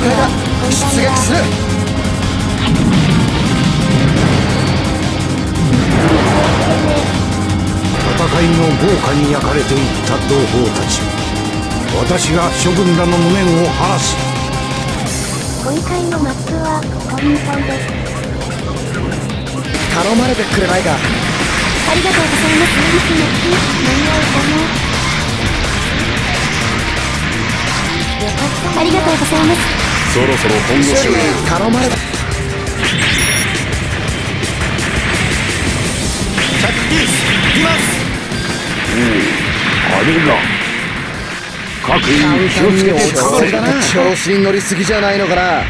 解だ。出撃する。 戦いの豪華に焼かれていった同胞たち、私が諸軍らの無念を晴らす。 今回のマップはトミートンです。 頼まれてくれないか。 ありがとうございます。ミスの木間に合うかな。よかった。ありがとうございます。 そろそろ本腰を頼まれた。 100ピースいます。 あれだ。各員気をつけてかかれ。 調子に乗りすぎじゃないのかな。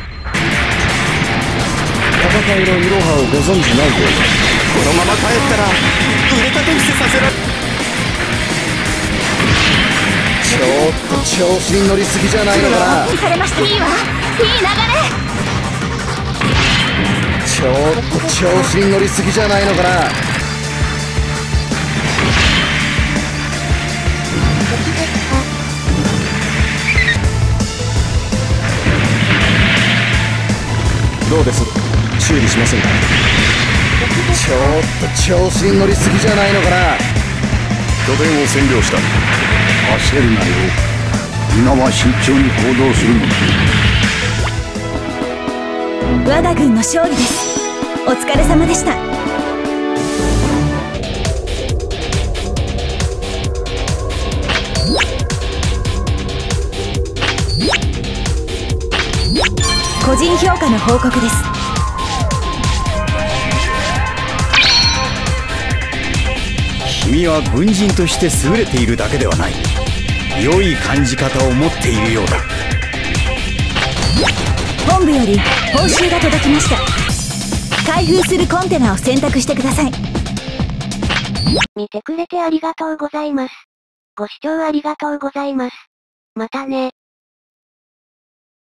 戦いのいろはをご存じないようだ。 このまま帰ったら売れたて伏せさせられ。 ちょっと調子に乗りすぎじゃないのかな。 されました。いいわ。いい流れ。 ちょっと調子に乗りすぎじゃないのかな。 どうです？修理しませんか？ ちょっと調子に乗りすぎじゃないのかな。 拠点を占領した。 焦るなよ。今は慎重に行動するのだ。 我が軍の勝利です。お疲れ様でした。個人評価の報告です。 君は軍人として優れているだけではない。良い感じ方を持っているようだ。 本部より報酬が届きました。開封するコンテナを選択してください。 見てくれてありがとうございます。ご視聴ありがとうございます。またね。